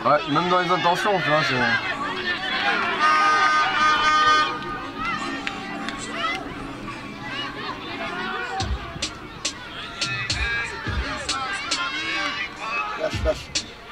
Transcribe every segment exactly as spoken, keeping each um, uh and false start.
Ouais, même dans les intentions, tu vois, c'est... Lâche, lâche.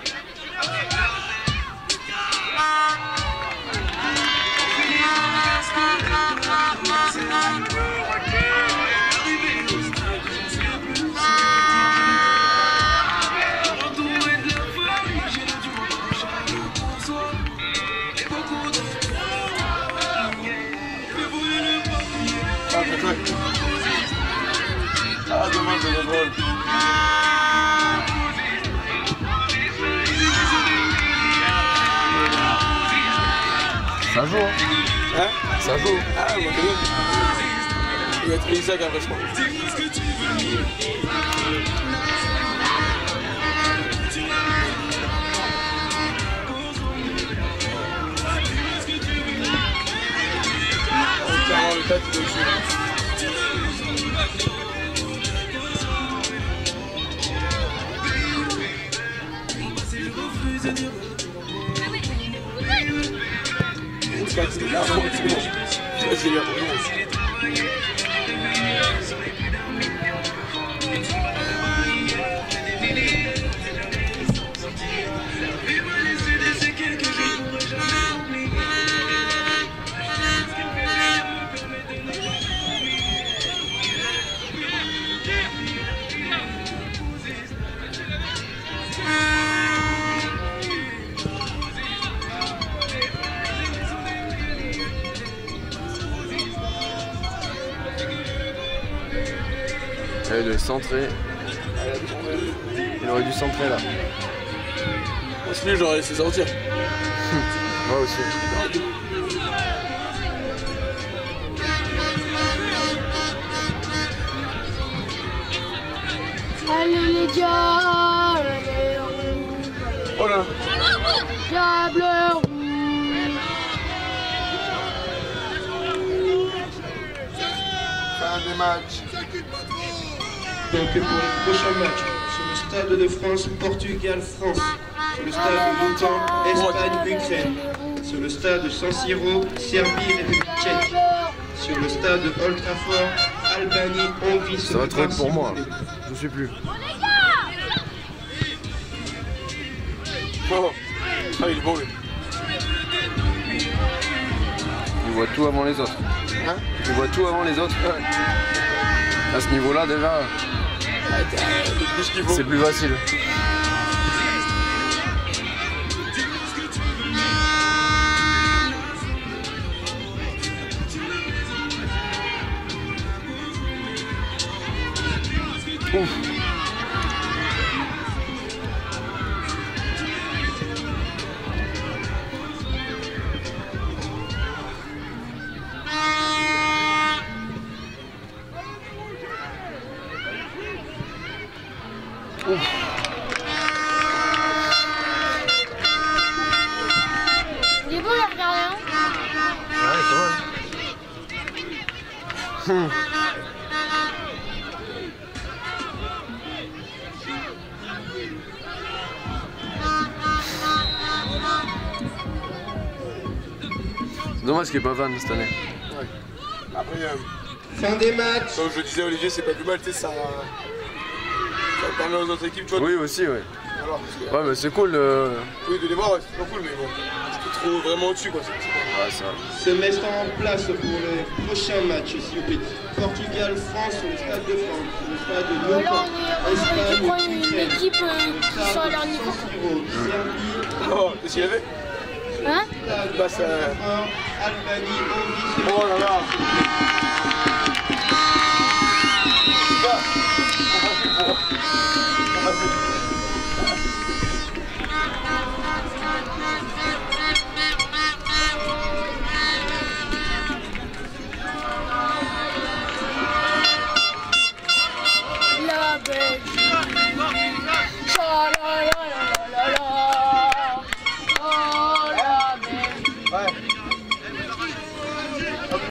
Ah, bien joué. Ah, dommage, c'est drôle. Ça joue, hein. Hein? Ça joue. Ah, moi, quand même. Il va être Isaac après, je crois. Carrément, le tête, il est au-dessus. C'est là, c'est bon. C'est bien. Il doit centrer. Il aurait dû centrer là. Moi aussi, j'aurais laissé sortir. Moi aussi. Allez les diables rouges. Oh là. Diable rouge. Fin des matchs. Donc pour le prochain match, sur le stade de France, Portugal-France, sur le stade de l'OTAN, Espagne-Ukraine, sur le stade de San Siro, Serbie-République tchèque, sur le stade de Old Trafford, Albanie-Hongrie. Ça va trop être pour moi. Je sais plus. Oh. Ah, il est bon lui. Il voit tout avant les autres. Hein? Il voit tout avant les autres. Ouais. À ce niveau-là déjà, c'est plus facile. Ouf. Il est bon le regarder, hein? Ouais, quand même. Hmm. Dommage qu'il n'y ait pas Van cette année. Ouais. Après, euh, Fin des matchs. comme je le disais, Olivier, c'est pas plus mal, tu sais, ça, ça permet aux autres équipes, tu vois. Oui, aussi, ouais. Alors, parce que, Ouais, mais c'est cool. Euh... oui, de les voir, ouais, c'est pas cool, mais bon, c'était trop vraiment au-dessus, quoi. Ouais, c'est vrai. Se mettre en place pour le prochain match ici au Petit. Portugal-France sur le stade de France, sur le stade de Là, l'OTAN, on est on prend une Espagne-Ukraine, équipe euh, qui sont à leur niveau. San Siro, Serbie, Oh, qu'est-ce qu'il y avait? Hein? stade de Bah, ça- Old Trafford, Albanie, Hongrie. Oh là là.